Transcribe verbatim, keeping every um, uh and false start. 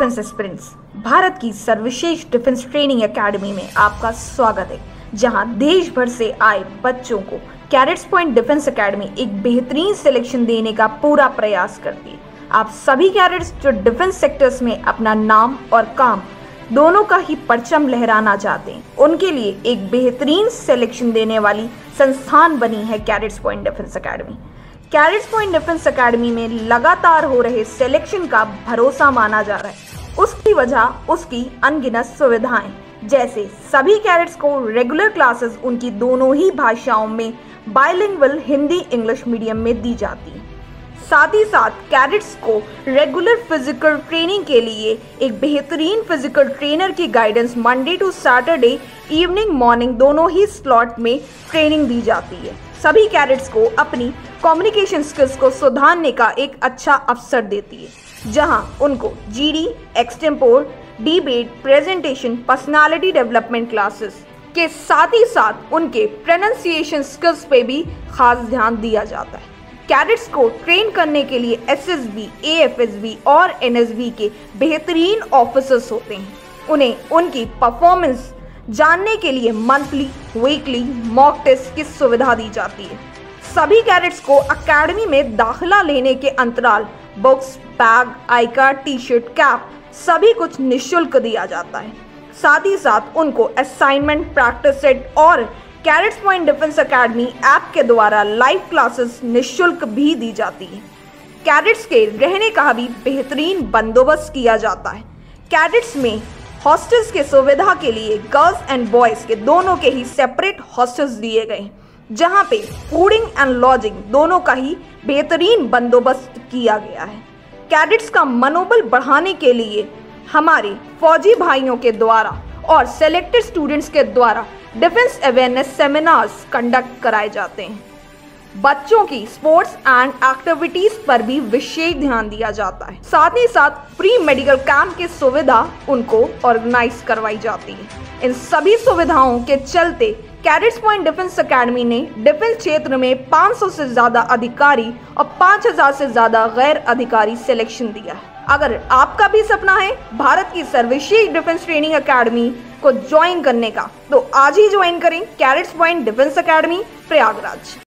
Defence aspirants, Bharat की सर्वश्रेष्ठ defence training academy में आपका स्वागत है, जहां देश भर से आए बच्चों को कैडेट्स पॉइंट डिफेंस एकेडमी एक बेहतरीन सिलेक्शन देने का पूरा प्रयास करती है। आप सभी कैडेट्स जो डिफेंस सेक्टर्स में अपना नाम और काम दोनों का ही परचम लहराना चाहते हैं, उनके लिए एक बेहतरीन सिलेक्शन देने वाली संस्थान बनी है cadets point defence academy. Cadets point defence academy में लगातार हो रहे सिलेक्शन का भरोसा माना जा रहा है। उसकी वजह उसकी अनगिनत सुविधाएं, जैसे सभी कैडेट्स को रेगुलर क्लासेस उनकी दोनों ही भाषाओं में बाइलिंगुअल हिंदी इंग्लिश मीडियम में दी जाती है। साथ ही साथ कैडेट्स को रेगुलर फिजिकल ट्रेनिंग के लिए एक बेहतरीन फिजिकल ट्रेनर की guidance Monday to Saturday evening morning दोनों ही स्लॉट में ट्रेनिंग दी जाती है। सभी कैडेट्स को अपनी कम्युनिकेशन स्किल्स को सुधारने का एक अच्छा अवसर देती है, जहां उनको GD, extempore, debate, presentation, personality development classes के साथ ही साथ उनके प्रोनाउंसिएशन स्किल्स पे भी खास ध्यान दिया जाता है। कैडेट्स को ट्रेन करने के लिए एसएसबी, एएफएसबी और एनएसबी के बेहतरीन ऑफिसर्स होते हैं। उन्हें उनकी परफॉर्मेंस जानने के लिए मंथली, वीकली मॉक टेस्ट की सुविधा दी जाती है। सभी कैडेट्स को एकेडमी में दाखिला लेने के अंतराल books, bag, I card, T shirt, cap सभी कुछ निःशुल्क दिया जाता है। साथ ही साथ उनको असाइनमेंट, प्रैक्टिस सेट और cadets point defence academy app के द्वारा लाइव क्लासेस निःशुल्क भी दी जाती है। कैडेट्स के रहने का भी बेहतरीन बंदोबस्त किया जाता है। कैडेट्स में हॉस्टल्स के सुविधा के लिए गर्ल्स एंड बॉयज़ के दोनों के ही सेपरेट हॉस्टल्स दिए गए, जहां पे फूडिंग एंड लॉजिंग दोनों का ही बेहतरीन बंदोबस्त किया गया है। कैडेट्स का मनोबल बढ़ाने के लिए हमारे फौजी भाइयों के द्वारा और सेलेक्टेड स्टूडेंट्स के द्वारा डिफेंस अवेयरनेस सेमिनार्स कंडक्ट कराए जाते हैं। बच्चों की स्पोर्ट्स एंड एक्टिविटीज पर भी विशेष ध्यान दिया जाता है। साथ ही साथ फ्री मेडिकल कैंप की सुविधा उनको ऑर्गेनाइज करवाई जाती है। इन सभी सुविधाओं के चलते कैडेट्स पॉइंट डिफेंस एकेडमी ने डिफेंस क्षेत्र में पाँच सौ से ज्यादा अधिकारी और पाँच हज़ार से ज्यादा गैर अधिकारी सिलेक्शन दिया है। अगर आपका भी सपना है भारत की सर्वश्रेष्ठ डिफेंस ट्रेनिंग एकेडमी को ज्वाइन करने का, तो आज ही ज्वाइन करें cadets point defence academy Prayagraj.